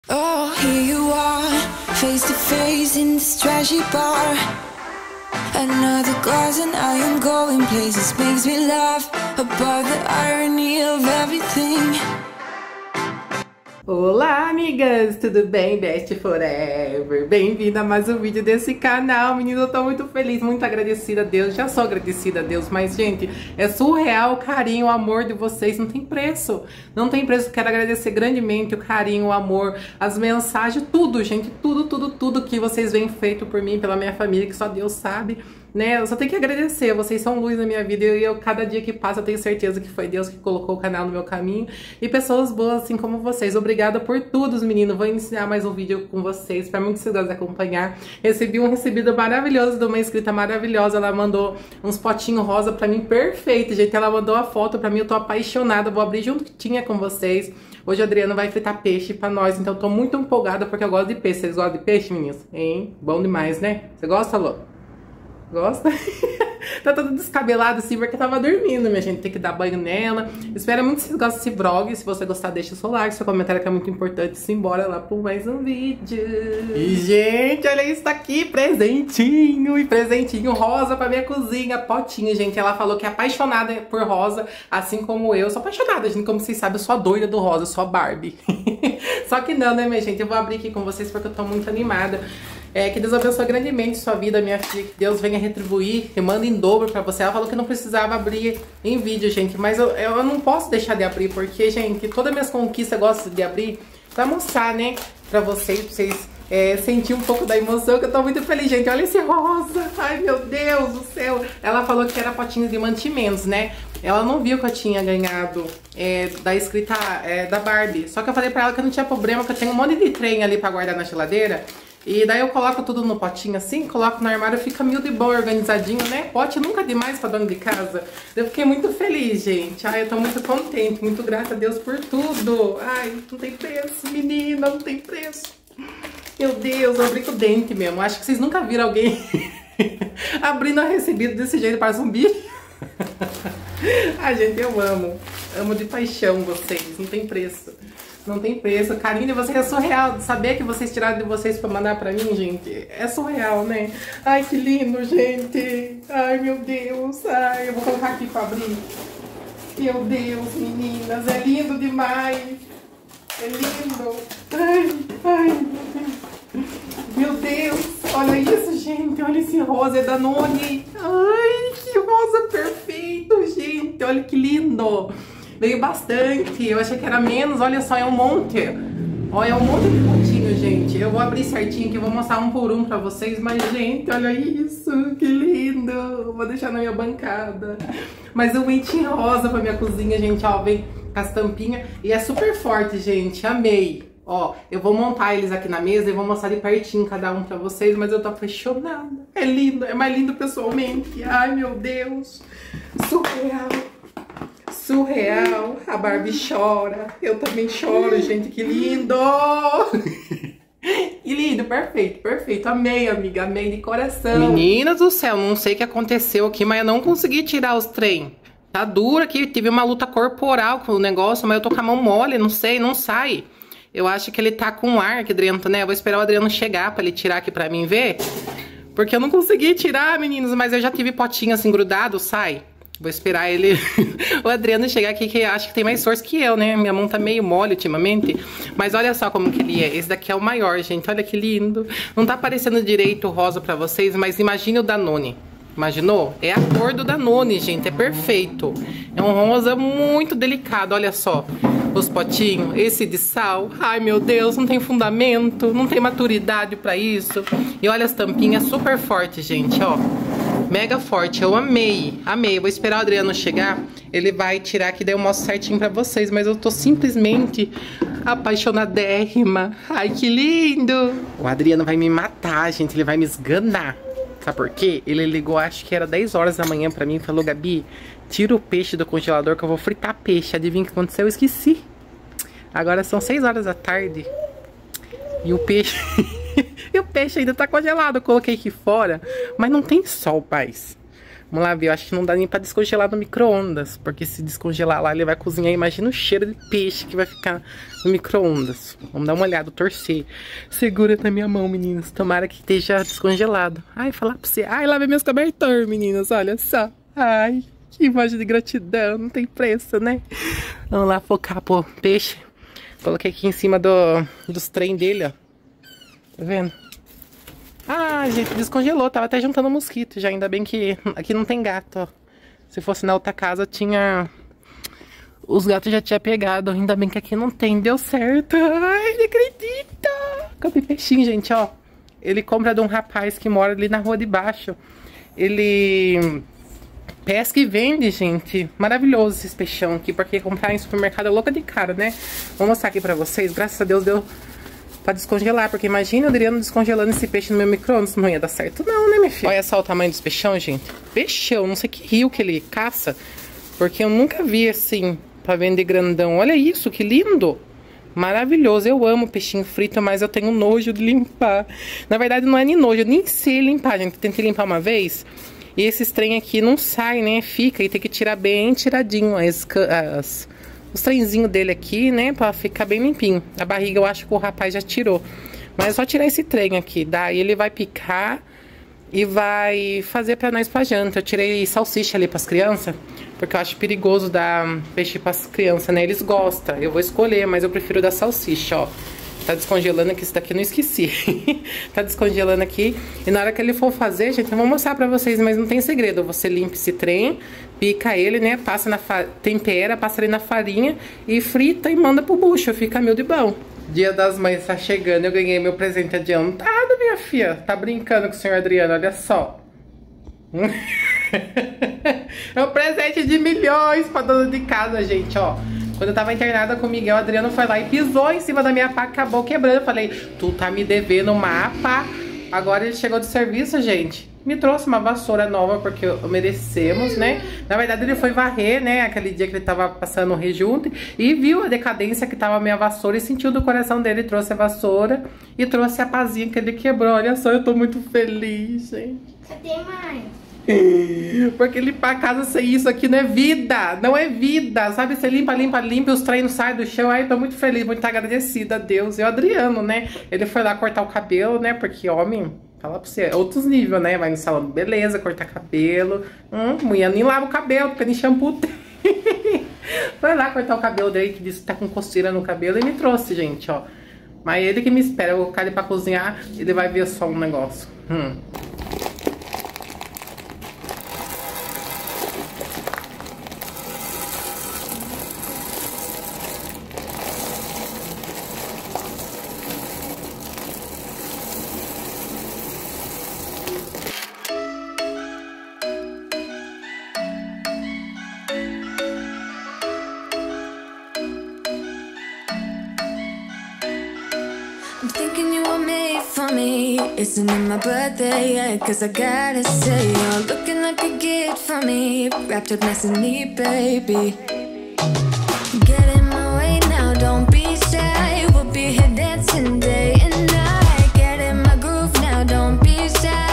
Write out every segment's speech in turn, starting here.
Oh, here you are, face to face in this trashy bar. Another glass and I am going places. Makes me laugh about the irony of everything. Olá, amigas! Tudo bem? Best Forever! Bem-vinda a mais um vídeo desse canal, menina. Eu tô muito feliz, muito agradecida a Deus. Já sou agradecida a Deus, mas, gente, é surreal o carinho, o amor de vocês. Não tem preço. Não tem preço. Quero agradecer grandemente o carinho, o amor, as mensagens, tudo, gente. Tudo que vocês vêm feito por mim, pela minha família, que só Deus sabe. Né? Eu só tenho que agradecer, vocês são luz na minha vida e eu, cada dia que passa, eu tenho certeza que foi Deus que colocou o canal no meu caminho e pessoas boas assim como vocês. Obrigada por tudo, meninos. Vou iniciar mais um vídeo com vocês, para muito que vocês gostem de acompanhar. Recebi um recebido maravilhoso de uma inscrita maravilhosa, ela mandou uns potinhos rosa pra mim, perfeito, gente. Ela mandou a foto pra mim, eu tô apaixonada, vou abrir juntinha com vocês. Hoje a Adriana vai fritar peixe pra nós, então eu tô muito empolgada porque eu gosto de peixe. Vocês gostam de peixe, meninos? Hein? Bom demais, né? Você gosta, Lô? Gosta? Tá todo descabelado assim porque tava dormindo, minha gente. Tem que dar banho nela. Espero muito que vocês gostem desse vlog. Se você gostar, deixa o seu like, seu comentário que é muito importante. Simbora lá por mais um vídeo. E, gente, olha isso aqui. Presentinho. E presentinho rosa pra minha cozinha. Potinho, gente. Ela falou que é apaixonada por rosa, assim como eu. Sou apaixonada, gente. Como vocês sabem, eu sou a doida do rosa. Eu sou a Barbie. Só que não, né, minha gente? Eu vou abrir aqui com vocês porque eu tô muito animada. Que Deus abençoe grandemente sua vida, minha filha. Que Deus venha retribuir, que manda em dobro pra você. Ela falou que não precisava abrir em vídeo, gente. Mas eu não posso deixar de abrir, porque, gente, todas as minhas conquistas eu gosto de abrir pra mostrar, né, pra vocês sentir um pouco da emoção, que eu tô muito feliz, gente. Olha esse rosa. Ai, meu Deus do céu. Ela falou que era potinho de mantimentos, né? Ela não viu que eu tinha ganhado da escrita da Barbie. Só que eu falei pra ela que não tinha problema, que eu tenho um monte de trem ali pra guardar na geladeira. E daí eu coloco tudo no potinho assim, coloco no armário, fica meio de boa, organizadinho, né? Pote nunca é demais pra dona de casa. Eu fiquei muito feliz, gente. Ai, eu tô muito contente, muito grata a Deus por tudo. Ai, não tem preço, menina, não tem preço. Meu Deus, eu abri com o dente mesmo. Acho que vocês nunca viram alguém abrindo a recebido desse jeito, parece um bicho. Ai, gente, eu amo. Amo de paixão vocês, não tem preço. Não tem preço. O carinho de vocês é surreal. Saber que vocês tiraram de vocês pra mandar pra mim, gente, é surreal, né? Ai, que lindo, gente. Ai, meu Deus. Ai, eu vou colocar aqui pra abrir. Meu Deus, meninas, é lindo demais. É lindo. Ai, meu Deus. Olha isso, gente. Olha esse rosa, é Danone. Ai, que rosa perfeito, gente. Olha que lindo. Veio bastante, eu achei que era menos, olha só, é um monte. Olha, é um monte de potinho, gente. Eu vou abrir certinho aqui, vou mostrar um por um pra vocês. Mas, gente, olha isso, que lindo. Vou deixar na minha bancada. Mas um item rosa pra minha cozinha, gente, ó, vem com as tampinhas. E é super forte, gente, amei. Ó, eu vou montar eles aqui na mesa e vou mostrar de pertinho cada um pra vocês. Mas eu tô apaixonada. É lindo, é mais lindo pessoalmente. Ai, meu Deus, surreal. Surreal, a Barbie chora, eu também choro, gente, que lindo! Que lindo, perfeito, amei, amiga, amei de coração. Meninas do céu, não sei o que aconteceu aqui, mas eu não consegui tirar os trem. Tá duro aqui, tive uma luta corporal com o negócio, mas eu tô com a mão mole, não sei, não sai. Eu acho que ele tá com ar, que Adriano, né? Eu vou esperar o Adriano chegar pra ele tirar aqui pra mim ver. Porque eu não consegui tirar, meninos, mas eu já tive potinho assim grudado, sai. Vou esperar ele, o Adriano chegar aqui, que acho que tem mais força que eu, né? Minha mão tá meio mole ultimamente. Mas olha só como que ele é. Esse daqui é o maior, gente. Olha que lindo. Não tá aparecendo direito o rosa pra vocês, mas imagine o Danone. Imaginou? É a cor do Danone, gente. É perfeito. É um rosa muito delicado, olha só. Os potinhos, esse de sal. Ai, meu Deus, não tem fundamento. Não tem maturidade pra isso. E olha as tampinhas, super forte, gente, ó. Mega forte, eu amei, amei. Eu vou esperar o Adriano chegar, ele vai tirar aqui, daí eu mostro certinho pra vocês. Mas eu tô simplesmente apaixonadérrima. Ai, que lindo. O Adriano vai me matar, gente, ele vai me esganar. Sabe por quê? Ele ligou, acho que era 10 horas da manhã pra mim e falou: Gabi, tira o peixe do congelador que eu vou fritar peixe. Adivinha o que aconteceu? Eu esqueci. Agora são 6 horas da tarde. E o peixe... E o peixe ainda tá congelado. Eu coloquei aqui fora, mas não tem sol, paz. Vamos lá ver, eu acho que não dá nem pra descongelar no micro-ondas, porque se descongelar lá, ele vai cozinhar. Imagina o cheiro de peixe que vai ficar no micro-ondas. Vamos dar uma olhada, torcer. Segura na minha mão, meninas. Tomara que esteja descongelado. Ai, falar pra você. Ai, lá vem meus cobertores, meninas, olha só. Ai, que imagem de gratidão, não tem preço, né? Vamos lá focar pro peixe. Coloquei aqui em cima dos trem dele, ó. Tá vendo? Ah, gente, descongelou. Tava até juntando mosquito já. Ainda bem que aqui não tem gato, ó. Se fosse na outra casa, tinha... Os gatos já tinham pegado. Ainda bem que aqui não tem. Deu certo. Ai, não acredito. Cadê peixinho, gente, ó. Ele compra de um rapaz que mora ali na rua de baixo. Ele... pesca e vende, gente. Maravilhoso esses peixão aqui. Porque comprar em supermercado é louca de cara, né? Vou mostrar aqui pra vocês. Graças a Deus deu... pra descongelar, porque imagina o Adriano descongelando esse peixe no meu micro-ondas. Não ia dar certo não, né, minha filha? Olha só o tamanho dos peixão, gente. Peixão, não sei que rio que ele caça, porque eu nunca vi assim, pra vender grandão. Olha isso, que lindo! Maravilhoso, eu amo peixinho frito, mas eu tenho nojo de limpar. Na verdade, não é nem nojo, eu nem sei limpar, gente. Tentei limpar uma vez, e esses trem aqui não sai, né? Fica, e tem que tirar bem tiradinho os trenzinhos dele aqui, né, pra ficar bem limpinho. A barriga eu acho que o rapaz já tirou. Mas é só tirar esse trem aqui. Daí ele vai picar e vai fazer pra nós pra janta. Eu tirei salsicha ali pras crianças, porque eu acho perigoso dar peixe pras crianças, né? Eles gostam. Eu vou escolher, mas eu prefiro dar salsicha, ó. Tá descongelando aqui, isso daqui eu não esqueci. Tá descongelando aqui. E na hora que ele for fazer, gente, eu vou mostrar pra vocês, mas não tem segredo. Você limpa esse trem, pica ele, né? Passa tempera, passa ele na farinha e frita e manda pro bucho. Fica mil de bom. Dia das Mães tá chegando, eu ganhei meu presente adiantado, minha filha. Tá brincando com o senhor Adriano, olha só. É um presente de milhões pra dona de casa, gente, ó. Quando eu tava internada com o Miguel, o Adriano foi lá e pisou em cima da minha pá, acabou quebrando. Eu falei, tu tá me devendo uma pá. Agora ele chegou do serviço, gente. Me trouxe uma vassoura nova, porque merecemos, né? Na verdade, ele foi varrer, né? Aquele dia que ele tava passando o rejunte. E viu a decadência que tava a minha vassoura e sentiu do coração dele. Trouxe a vassoura e trouxe a pazinha que ele quebrou. Olha só, eu tô muito feliz, gente. Cadê, mãe? Porque limpar a casa sem isso aqui não é vida. Não é vida, sabe? Você limpa, limpa, limpa e os treinos saem do chão. Ai, tô muito feliz, muito agradecida a Deus. E o Adriano, né? Ele foi lá cortar o cabelo, né? Porque homem, fala pra você, outros níveis, né? Vai no salão de beleza, cortar cabelo. Mulher nem lava o cabelo, porque nem shampoo tem. Foi lá cortar o cabelo dele, que disse que tá com coceira no cabelo. E me trouxe, gente, ó. Mas ele que me espera. Eu vou colocar ele pra cozinhar. Ele vai ver só um negócio. I'm thinking you were made for me. Isn't it my birthday yet? Cause I gotta say, you're looking like a gift for me. Wrapped up nice and neat, baby. Get in my way now, don't be shy. We'll be here dancing day and night. Get in my groove now, don't be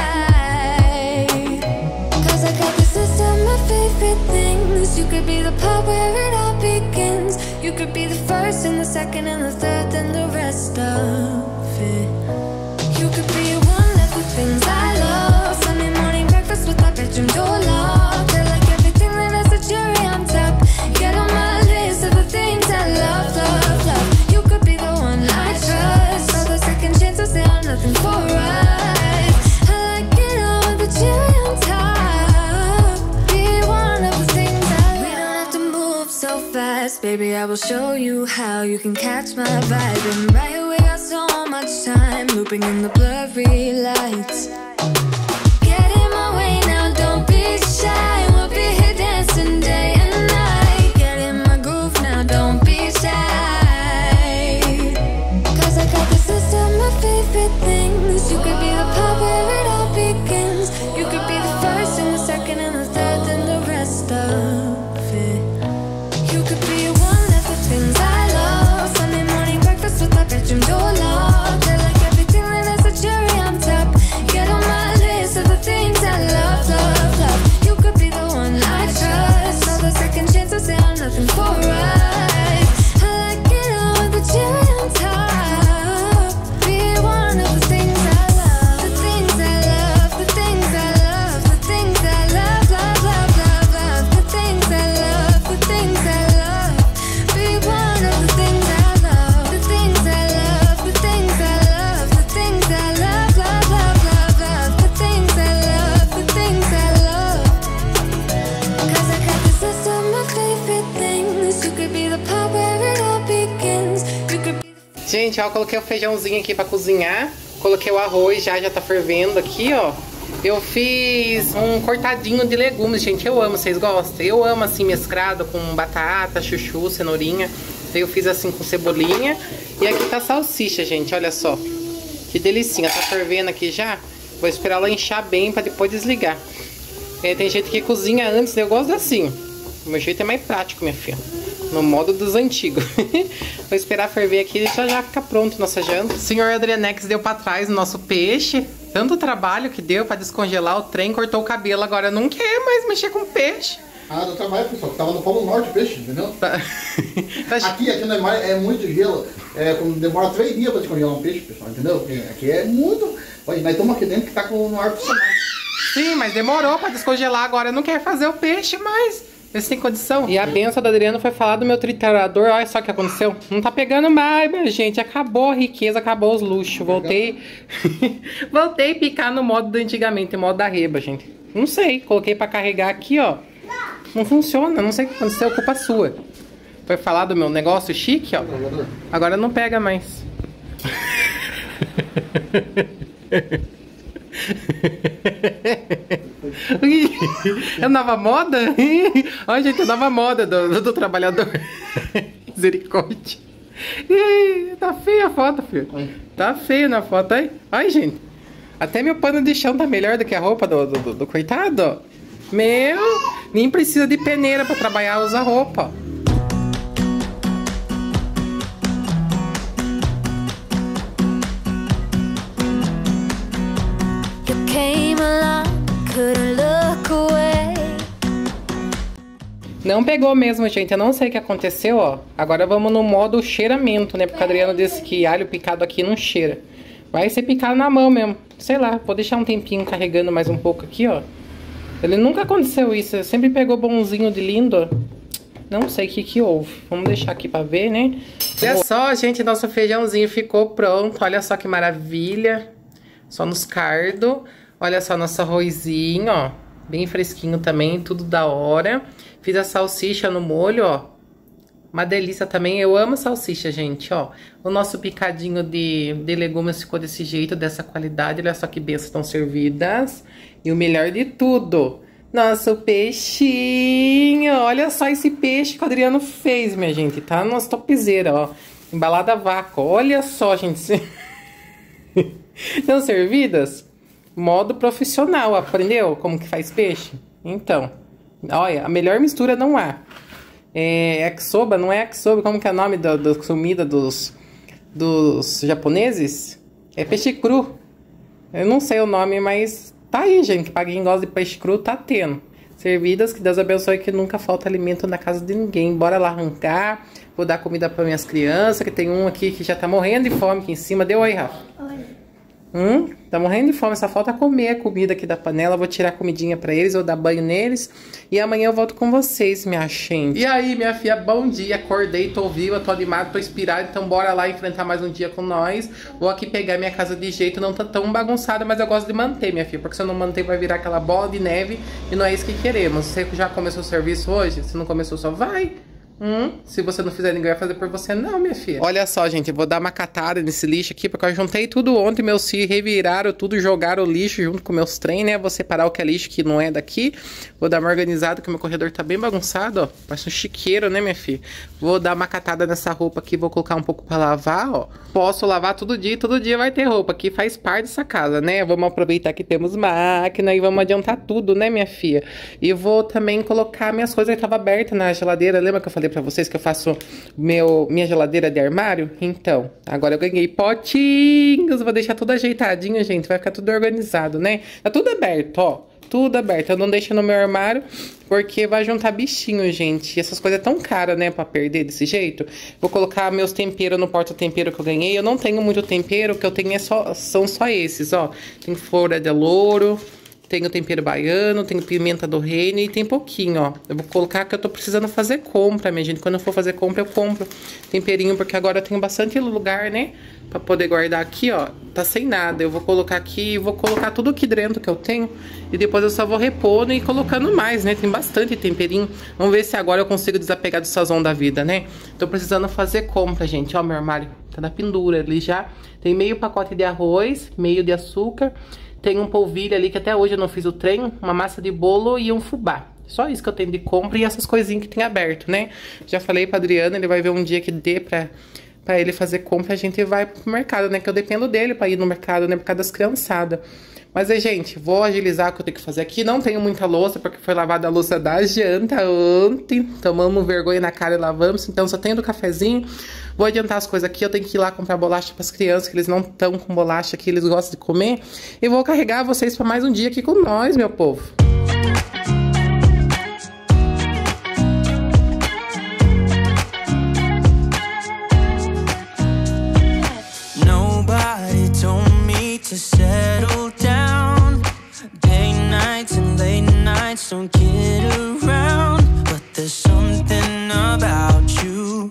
shy. Cause I got this list of my favorite things. You could be the part where it all begins. You could be the first and the second and the third and the rest of it. You could be one of the things I love. Sunday morning breakfast with our bedroom door locked. I like everything that has a cherry on top. Get on my list of the things I love, love, love. You could be the one I trust. All the second chances, they are nothing for us. I like it all with the cherry on top. Be one of the things I love. We don't have to move so fast, baby, I will show you how you can catch my vibe. And right here we got so much time, looping in the blurry lights. Get in my way now, don't be shy. We'll be here dancing day and night. Get in my groove now, don't be shy. Cause I got this list of my favorite things. You could be the part where it all begins. You could be the first and the second and the third and the rest of it. You could be one of the things I love. Sunday morning breakfast with our bedroom door locked. I like everything that has a cherry on top. Get on my list of the things I love, love, love. You could gente, ó, coloquei o feijãozinho aqui pra cozinhar. Coloquei o arroz, já tá fervendo aqui, ó. Eu fiz um cortadinho de legumes, gente. Eu amo, vocês gostam? Eu amo assim, mesclado com batata, chuchu, cenourinha. Daí eu fiz assim com cebolinha. E aqui tá a salsicha, gente, olha só. Que delicinha, tá fervendo aqui já. Vou esperar ela inchar bem pra depois desligar. Tem gente que cozinha antes, eu gosto assim. O meu jeito é mais prático, minha filha. No modo dos antigos. Vou esperar ferver aqui e já fica pronto nossa janta. O senhor Adrianex deu pra trás o nosso peixe. Tanto trabalho que deu pra descongelar o trem, cortou o cabelo. Agora não quer mais mexer com peixe. Ah, deu trabalho, pessoal. Tava no Polo Norte o peixe, entendeu? Tá. Aqui no Neymar é muito gelo. Demora 3 dias pra descongelar um peixe, pessoal, entendeu? Aqui é muito... Olha, nós estamos aqui dentro que tá com no ar-condicionado. Sim, mas demorou pra descongelar. Agora não quer fazer o peixe mais. Eles têm condição. E a benção da Adriana foi falar do meu triturador. Olha só o que aconteceu. Não tá pegando mais, minha gente. Acabou a riqueza, acabou os luxos. Voltei. Voltei a picar no modo do antigamente, no modo da reba, gente. Não sei. Coloquei pra carregar aqui, ó. Não funciona. Não sei o que aconteceu. Culpa sua. Foi falar do meu negócio chique, ó. Agora não pega mais. É nova moda? Olha, gente, é nova moda do trabalhador. Misericórdia. Tá feia a foto, filho. Tá feia na foto aí. Ai, gente. Até meu pano de chão tá melhor do que a roupa do coitado, ó. Meu, nem precisa de peneira pra trabalhar, usa roupa. Não pegou mesmo, gente. Eu não sei o que aconteceu, ó. Agora vamos no modo cheiramento, né? Porque o Adriano disse que alho picado aqui não cheira. Vai ser picado na mão mesmo. Sei lá, vou deixar um tempinho carregando mais um pouco aqui, ó. Ele nunca aconteceu isso. Sempre pegou bonzinho de lindo, ó. Não sei o que houve. Vamos deixar aqui pra ver, né? Olha só, gente. Nosso feijãozinho ficou pronto. Olha só que maravilha. Só nos cardos. Olha só nosso arrozinho, ó. Bem fresquinho também, tudo da hora. Fiz a salsicha no molho, ó. Uma delícia também. Eu amo salsicha, gente, ó. O nosso picadinho de legumes ficou desse jeito, dessa qualidade. Olha só que bênçãos estão servidas. E o melhor de tudo, nosso peixinho. Olha só esse peixe que o Adriano fez, minha gente. Tá na nossa topzera, ó. Embalada a vácuo. Olha só, gente. Estão servidas? Modo profissional, aprendeu como que faz peixe? Então, olha, a melhor mistura não há. Yakisoba, não é yakisoba, como que é o nome da comida dos japoneses? É peixe cru. Eu não sei o nome, mas tá aí, gente. Pra quem gosta de peixe cru, tá tendo. Servidas, que Deus abençoe, que nunca falta alimento na casa de ninguém. Bora lá arrancar. Vou dar comida para minhas crianças, que tem um aqui que já tá morrendo de fome aqui em cima. Deu oi, Rafa. Tá morrendo de fome, só falta comer a comida aqui da panela. Vou tirar a comidinha pra eles, vou dar banho neles. E amanhã eu volto com vocês, minha gente. E aí, minha filha, bom dia. Acordei, tô viva, tô animada, tô inspirada. Então bora lá enfrentar mais um dia com nós. Vou aqui pegar minha casa de jeito, não tá tão bagunçada, mas eu gosto de manter, minha filha. Porque se eu não manter, vai virar aquela bola de neve. E não é isso que queremos. Você já começou o serviço hoje? Se não começou, só vai. Se você não fizer, ninguém vai fazer por você não, minha filha. Olha só, gente, eu vou dar uma catada nesse lixo aqui, porque eu juntei tudo ontem, meus filhos reviraram tudo, jogaram o lixo junto com meus trem, né? Vou separar o que é lixo, que não é daqui. Vou dar uma organizada, que o meu corredor tá bem bagunçado, ó. Parece um chiqueiro, né, minha filha? Vou dar uma catada nessa roupa aqui, vou colocar um pouco pra lavar, ó. Posso lavar todo dia vai ter roupa, que faz parte dessa casa, né? Vamos aproveitar que temos máquina e vamos adiantar tudo, né, minha filha? E vou também colocar minhas coisas que tava aberta na geladeira, lembra que eu falei pra vocês que eu faço minha geladeira de armário? Então, agora eu ganhei potinhos, vou deixar tudo ajeitadinho, gente, vai ficar tudo organizado, né? Tá tudo aberto, ó, tudo aberto. Eu não deixo no meu armário porque vai juntar bichinho, gente. E essas coisas é tão caras, né, pra perder desse jeito. Vou colocar meus temperos no porta-tempero que eu ganhei. Eu não tenho muito tempero, o que eu tenho são só esses, ó. Tem folha de louro, tenho tempero baiano, tenho pimenta do reino e tem pouquinho, ó. Eu vou colocar que eu tô precisando fazer compra, minha gente. Quando eu for fazer compra, eu compro temperinho, porque agora eu tenho bastante lugar, né? Pra poder guardar aqui, ó. Tá sem nada. Eu vou colocar aqui e vou colocar tudo aqui dentro que eu tenho. E depois eu só vou repondo e colocando mais, né? Tem bastante temperinho. Vamos ver se agora eu consigo desapegar do sazão da vida, né? Tô precisando fazer compra, gente. Ó, meu armário tá na pendura. Ele já tem meio pacote de arroz, meio de açúcar, tem um polvilho ali que até hoje eu não fiz o trem, uma massa de bolo e um fubá. Só isso que eu tenho de compra e essas coisinhas que tem aberto, né? Já falei pra Adriano, ele vai ver um dia que dê pra ele fazer compra, a gente vai pro mercado, né? Que eu dependo dele pra ir no mercado, né? Por causa das criançadas. Mas aí, gente, vou agilizar o que eu tenho que fazer aqui. Não tenho muita louça, porque foi lavada a louça da janta ontem. Tomamos vergonha na cara e lavamos. Então, só tenho do cafezinho. Vou adiantar as coisas aqui. Eu tenho que ir lá comprar bolacha pras crianças, que eles não estão com bolacha aqui, eles gostam de comer. E vou carregar vocês pra mais um dia aqui com nós, meu povo. To settle down, day nights and late nights don't get around. But there's something about you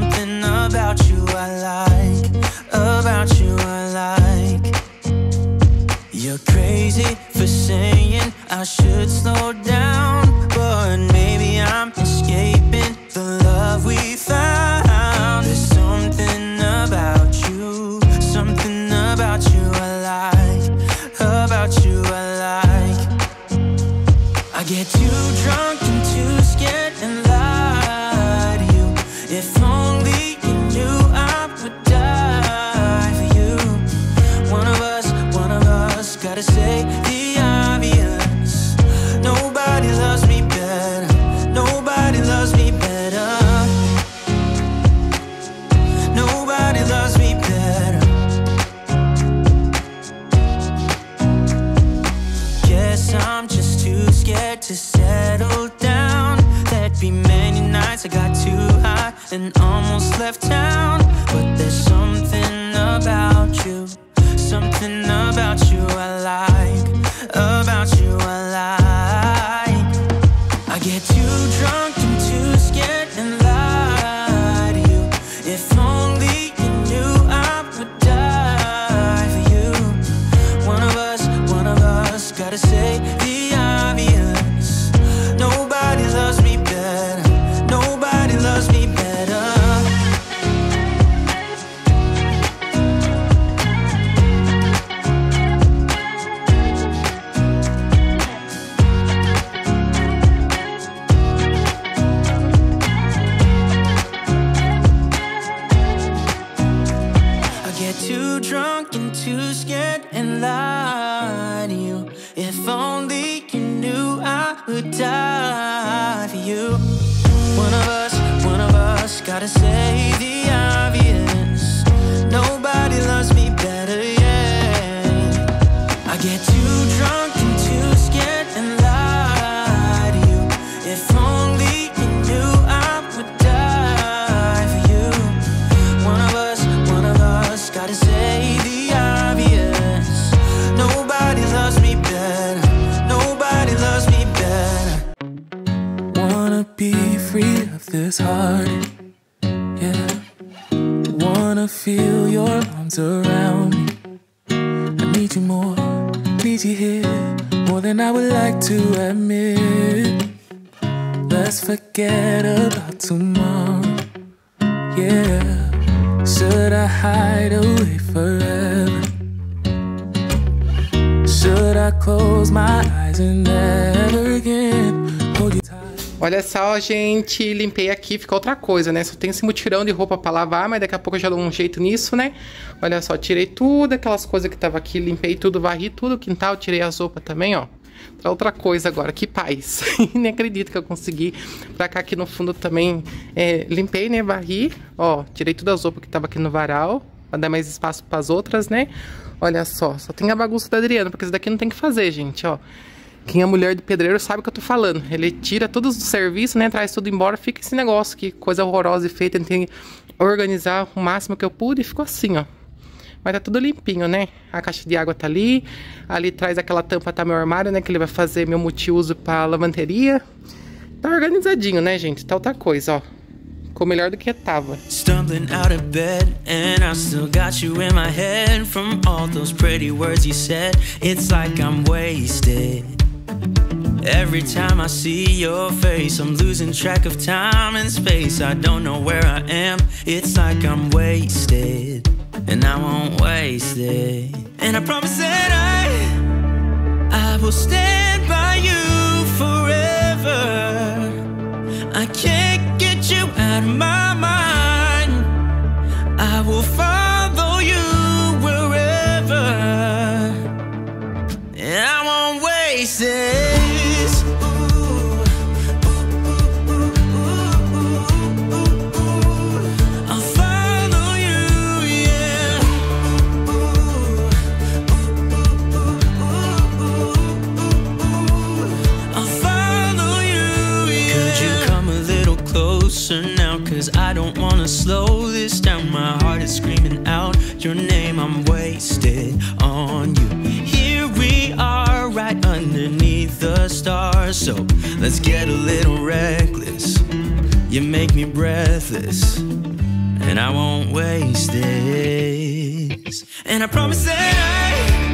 I like, about you I like. You're crazy for saying I should slow down, but maybe I'm escaping the love we found. There's something about you about you I like. I get too drunk and too scared and lie to you. If only you knew I would die for you. One of us gotta say the obvious. Nobody loves me better. Nobody loves me better. Nobody loves me better. I'm just too scared to settle down. There'd be many nights I got too high and almost left town. But there's something about you I like, about you I like. I get too drunk and too scared and lie to you. If only you knew I would die for you. One of us gotta say the obvious. Nobody loves me better. Nobody loves me better. I get too drunk and too scared and lie to you. If only you knew I would die for you. One of us gotta say the obvious. Nobody loves me better, yeah. I get too drunk and too scared and lie to you. If only you knew I would die for you. One of us gotta say the obvious. Nobody loves me better. Nobody loves me better. Wanna be free of this heart, yeah. Wanna feel your arms around me. I need you more, need you here, more than I would like to admit. Let's forget about tomorrow, yeah. Should I hide away forever? Should I close my eyes and never again hold you tight? Olha só, gente, limpei aqui, ficou outra coisa, né? Só tem esse mutirão de roupa pra lavar, mas daqui a pouco eu já dou um jeito nisso, né? Olha só, tirei tudo, aquelas coisas que tava aqui, limpei tudo, varri tudo o quintal, tirei as roupas também, ó. Pra outra coisa agora, que paz. Nem acredito que eu consegui. Pra cá aqui no fundo também, limpei, né? Varri, ó, tirei todas as roupas que tava aqui no varal, pra dar mais espaço pras outras, né? Olha só tem a bagunça da Adriana, porque isso daqui não tem que fazer, gente, ó. Quem é mulher de pedreiro sabe o que eu tô falando. Ele tira todos os serviços, né? Traz tudo embora, fica esse negócio, que coisa horrorosa e feita. Tentei organizar o máximo que eu pude e ficou assim, ó. Mas tá tudo limpinho, né? A caixa de água tá ali. Ali atrás aquela tampa tá meu armário, né? Que ele vai fazer meu multiuso pra lavanderia. Tá organizadinho, né, gente? Tá outra coisa, ó. Ficou melhor do que tava. Stumbling out of bed and I still got you in my head. From all those pretty words you said, it's like I'm wasted. Every time I see your face, I'm losing track of time and space. I don't know where I am, it's like I'm wasted, and I won't waste it. And I promise that I will stand by you forever. I can't get you out of my mind. I will follow you wherever, and I won't waste it. Now, cause I don't wanna slow this down. My heart is screaming out your name. I'm wasted on you. Here we are, right underneath the stars. So let's get a little reckless. You make me breathless, and I won't waste this. And I promise that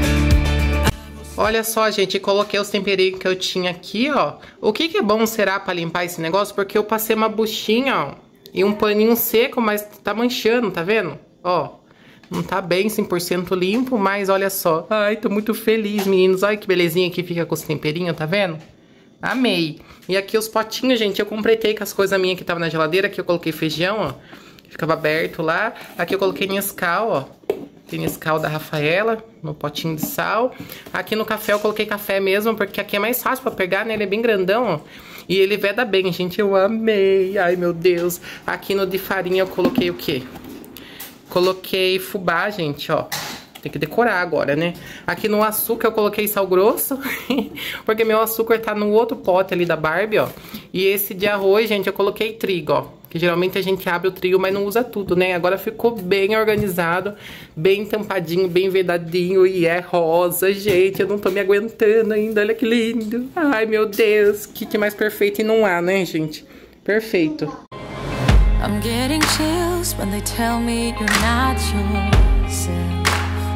Olha só, gente, coloquei os temperinhos que eu tinha aqui, ó. O que que é bom será pra limpar esse negócio? Porque eu passei uma buchinha, ó, e um paninho seco, mas tá manchando, tá vendo? Ó, não tá bem 100% limpo, mas olha só. Ai, tô muito feliz, meninos. Olha que belezinha que fica com os temperinhos, tá vendo? Amei. E aqui os potinhos, gente, eu completei com as coisas minhas que tava na geladeira. Aqui eu coloquei feijão, ó, ficava aberto lá. Aqui eu coloquei Nescau, ó. Tem Nescau da Rafaela, no potinho de sal. Aqui no café eu coloquei café mesmo, porque aqui é mais fácil pra pegar, né? Ele é bem grandão, ó. E ele veda bem, gente. Eu amei. Ai, meu Deus. Aqui no de farinha eu coloquei o quê? Coloquei fubá, gente, ó. Tem que decorar agora, né? Aqui no açúcar eu coloquei sal grosso, porque meu açúcar tá no outro pote ali da Barbie, ó. E esse de arroz, gente, eu coloquei trigo, ó. Que geralmente a gente abre o trigo, mas não usa tudo, né? Agora ficou bem organizado, bem tampadinho, bem vedadinho. E é rosa, gente. Eu não tô me aguentando ainda, olha que lindo. Ai, meu Deus, que mais perfeito e não há, né, gente? Perfeito. I'm getting chills when they tell me you're not yourself.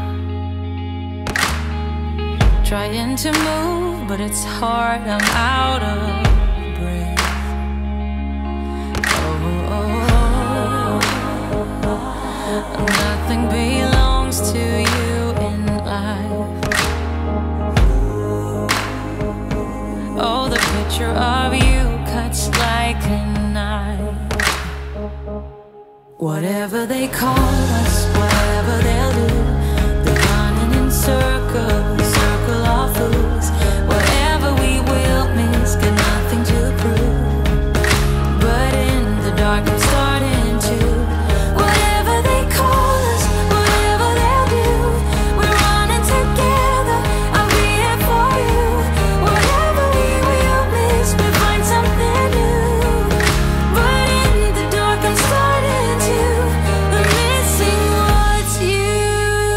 Trying to move, but it's hard, I'm out of breath. Nothing belongs to you in life. Oh, the picture of you cuts like a knife. Whatever they call us, whatever they'll do, they're running in circles, circle of fools. Whatever we will miss, got nothing to prove. But in the dark I'm starting to. Whatever they call us, whatever they'll do, we're running together, I'll be here for you. Whatever we will miss, we'll find something new. But in the dark I'm starting to. I'm missing what's you.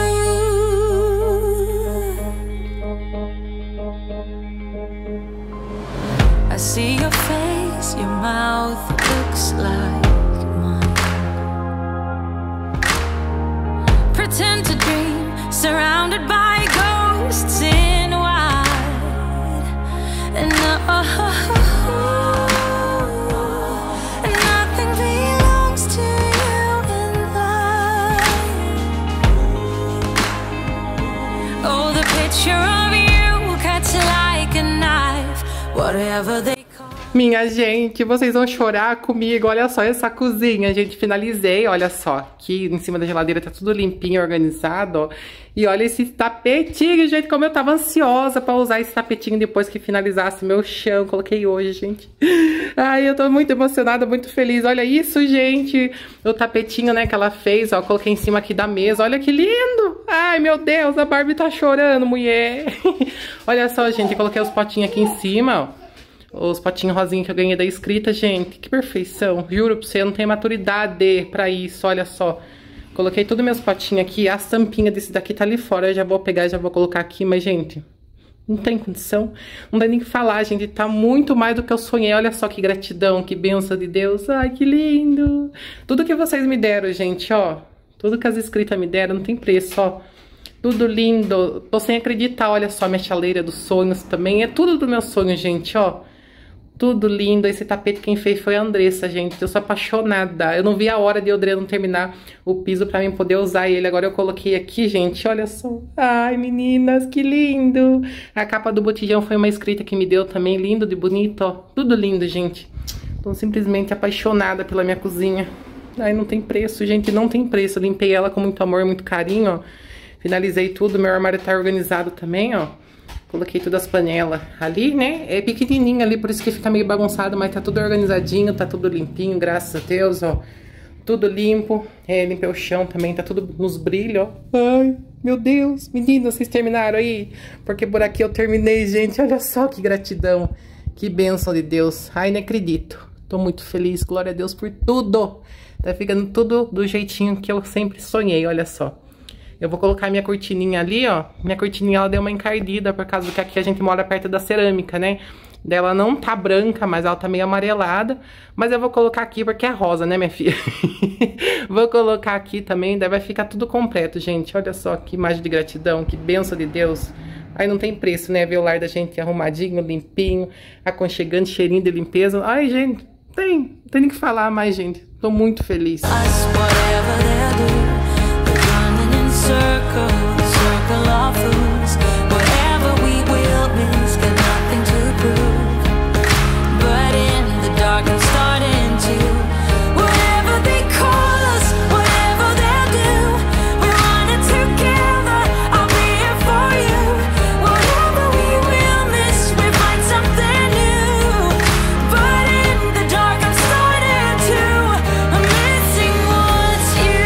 I see your face, your mouth looks like mine. Pretend to dream, surrounded by ghosts in white. And nothing belongs to you in life. Oh, the picture of you cuts like a knife. Whatever they call. Minha gente, vocês vão chorar comigo. Olha só essa cozinha, gente. Finalizei, olha só. Aqui em cima da geladeira tá tudo limpinho, organizado, ó. E olha esse tapetinho, gente, como eu tava ansiosa pra usar esse tapetinho depois que finalizasse meu chão. Coloquei hoje, gente. Ai, eu tô muito emocionada, muito feliz. Olha isso, gente. O tapetinho, né, que ela fez, ó. Coloquei em cima aqui da mesa. Olha que lindo. Ai, meu Deus, a Barbie tá chorando, mulher. Olha só, gente, eu coloquei os potinhos aqui em cima, ó. Os potinhos rosinhos que eu ganhei da escrita, gente. Que perfeição. Juro pra você, eu não tenho maturidade pra isso, olha só. Coloquei todos meus potinhos aqui. A tampinha desse daqui tá ali fora. Eu já vou pegar e já vou colocar aqui. Mas, gente, não tem condição. Não dá nem o que falar, gente. Tá muito mais do que eu sonhei. Olha só que gratidão, que bênção de Deus. Ai, que lindo. Tudo que vocês me deram, gente, ó. Tudo que as escritas me deram, não tem preço, ó. Tudo lindo. Tô sem acreditar, olha só, minha chaleira dos sonhos também. É tudo do meu sonho, gente, ó. Tudo lindo. Esse tapete quem fez foi a Andressa, gente. Eu sou apaixonada. Eu não vi a hora de o Adriano terminar o piso pra mim poder usar ele. Agora eu coloquei aqui, gente. Olha só. Ai, meninas, que lindo. A capa do botijão foi uma escrita que me deu também. Lindo de bonito, ó. Tudo lindo, gente. Tô simplesmente apaixonada pela minha cozinha. Ai, não tem preço, gente. Não tem preço. Eu limpei ela com muito amor, muito carinho, ó. Finalizei tudo. Meu armário tá organizado também, ó. Coloquei todas as panelas ali, né? É pequenininho ali, por isso que fica meio bagunçado, mas tá tudo organizadinho, tá tudo limpinho, graças a Deus, ó. Tudo limpo. Limpei o chão também, tá tudo nos brilhos, ó. Ai, meu Deus, meninas, vocês terminaram aí? Porque por aqui eu terminei, gente. Olha só que gratidão, que bênção de Deus. Ai, não acredito. Tô muito feliz, glória a Deus por tudo. Tá ficando tudo do jeitinho que eu sempre sonhei, olha só. Eu vou colocar minha cortininha ali, ó. Minha cortininha, ela deu uma encardida, por causa que aqui a gente mora perto da cerâmica, né? Ela não tá branca, mas ela tá meio amarelada. Mas eu vou colocar aqui porque é rosa, né, minha filha? Vou colocar aqui também, daí vai ficar tudo completo, gente. Olha só que imagem de gratidão, que bênção de Deus. Aí não tem preço, né? Ver o lar da gente arrumadinho, limpinho, aconchegante, cheirinho de limpeza. Ai, gente, tem nem que falar mais, gente. Tô muito feliz. Circle of fools, whatever we will miss, got nothing to prove. But in the dark I'm starting to, whatever they call us, whatever they'll do, we're running together, I'll be here for you. Whatever we will miss, we find something new. But in the dark I'm starting to, I'm missing what's you.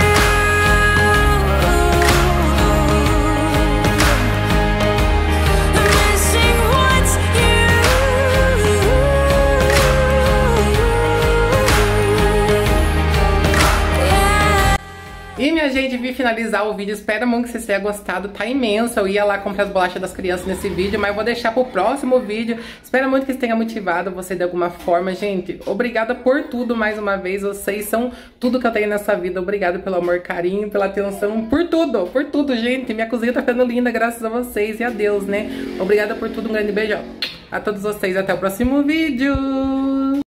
E minha gente, vim finalizar o vídeo, espero muito que vocês tenham gostado, tá imenso. Eu ia lá comprar as bolachas das crianças nesse vídeo, mas eu vou deixar pro próximo vídeo. Espero muito que isso tenha motivado você de alguma forma, gente. Obrigada por tudo mais uma vez, vocês são tudo que eu tenho nessa vida. Obrigada pelo amor, carinho, pela atenção, por tudo, gente. Minha cozinha tá ficando linda graças a vocês e a Deus, né? Obrigada por tudo, um grande beijo a todos vocês, até o próximo vídeo.